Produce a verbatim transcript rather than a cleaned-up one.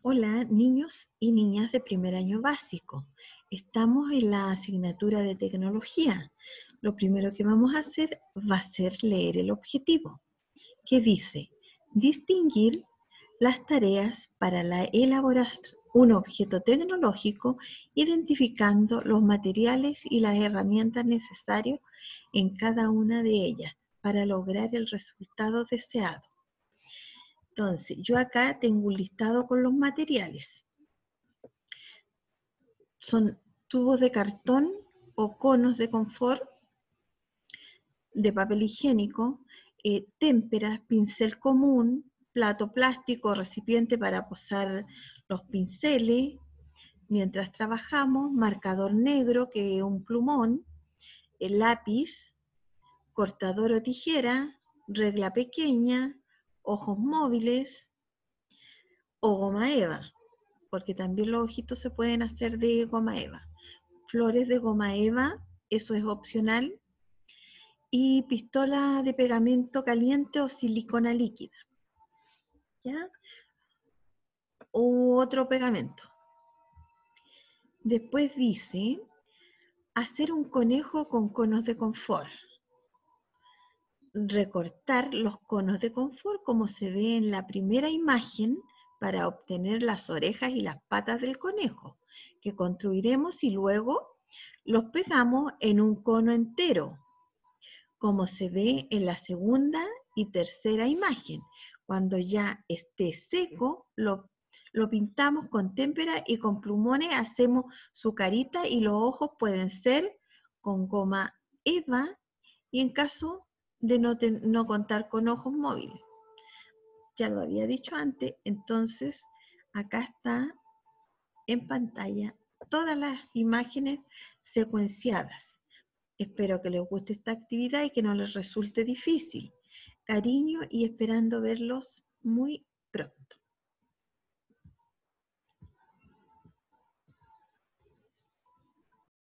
Hola, niños y niñas de primer año básico. Estamos en la asignatura de tecnología. Lo primero que vamos a hacer va a ser leer el objetivo, que dice, distinguir las tareas para la elaborar un objeto tecnológico, identificando los materiales y las herramientas necesarios en cada una de ellas para lograr el resultado deseado. Entonces, yo acá tengo un listado con los materiales. Son tubos de cartón o conos de confort, de papel higiénico, eh, témperas, pincel común, plato plástico, recipiente para posar los pinceles mientras trabajamos, marcador negro que es un plumón, el lápiz, cortador o tijera, regla pequeña, ojos móviles o goma eva, porque también los ojitos se pueden hacer de goma eva. Flores de goma eva, eso es opcional, y pistola de pegamento caliente o silicona líquida, ¿ya? U otro pegamento. Después dice, hacer un conejo con conos de confort. Recortar los conos de confort como se ve en la primera imagen para obtener las orejas y las patas del conejo, que construiremos y luego los pegamos en un cono entero, como se ve en la segunda y tercera imagen. Cuando ya esté seco, lo, lo pintamos con témpera y con plumones hacemos su carita y los ojos pueden ser con goma eva y en caso de no, ten, no contar con ojos móviles. Ya lo había dicho antes, entonces acá está en pantalla todas las imágenes secuenciadas. Espero que les guste esta actividad y que no les resulte difícil. Cariño y esperando verlos muy pronto.